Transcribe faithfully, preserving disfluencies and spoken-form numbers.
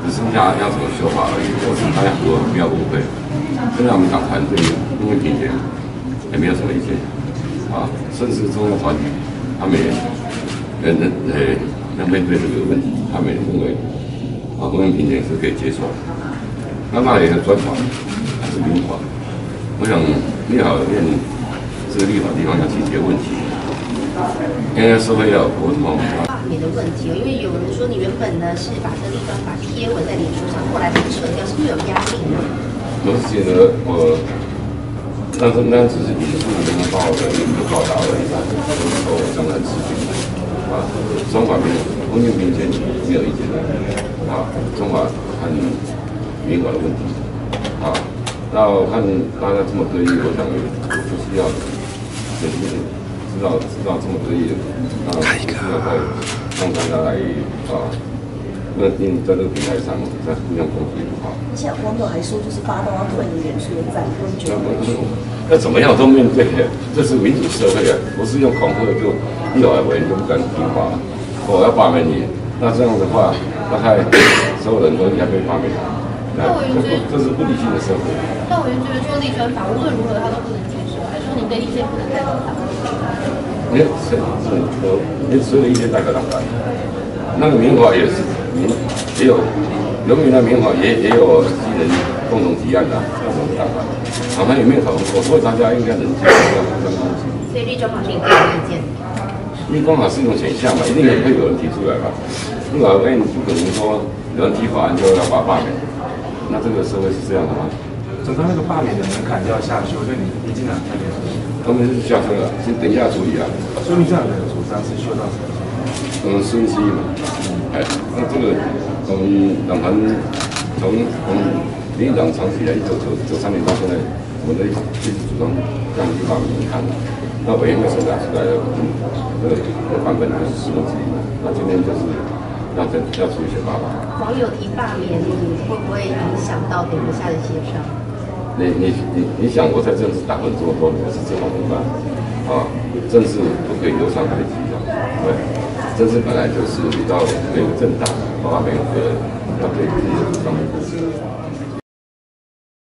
只剩下要怎么修法而已，我是大家说不要误会。现在我们党团对公民评鉴也没有什么意见啊，甚至中央团体他们也人人呃要面对这个问题，他们也认为啊公民评鉴是可以接受的。那那也是专法还是民法？我想立法院这个立法地方要解决问题，因为社会要有沟通。 罢免的问题，因为有人说你原本呢是把这个立专法贴文在脸书上，后来才撤掉，是不是有压力呢？ 我是觉得我，但是那只是引述联合报的一个报道而已，我讲得很持续啊。中法没有，公民评鉴没有意见的啊。中法看民法的问题啊。那我看大家这么对意，我想不需要，就是知道知道这么对意，那不需要再让大家来啊。那因在这个平台上在互相攻击不好。 现在网友还说，就是发动要退你脸书的赞，我觉得那怎么样都面对，这是民主社会啊，不是用恐吓就立法委员就不敢听话，我要罢免你，那这样的话，大概所有人都应该被罢免。 那我觉得这是不理性的社会。 那我就觉得说立专法无论如何他都不能接受，还说你的意见不能代表党。 没有，是是我你所有的意见代表党来，那个民法也是民也有。人民的民法也也有基人共同提案的、啊，那怎么办法？党团有没有讨论过？所以大家应该能接受这样这样东西。 所以立专法是你个人意见。 立专法是一种选项嘛，一定也会有人提出来吧？立法院不可能说有人提法案就要把罢免，那这个社会是这样的吗？ 总之那个罢免的门槛就要下修，所以你一进来那边， 他们是下修了，先等一下处理啊。 所以这样的主张是修到什么？ 嗯，孙希嘛，哎，那这个。从党团从从民进党长期以来一九九九三年到现在，我们的一直主张让立法民看，那委员会审查出来的这个这个版本就是十分之一，那今天就是要再要出一些办法。 网友提罢免，你会不会影响到等一下的协商？ 你你你你想，我在政治打混这么多年，我是这么明白啊，政治不可以由上而下的，对。政治本来就是你到每个政党，包括每个个人，要对自己的主张负责。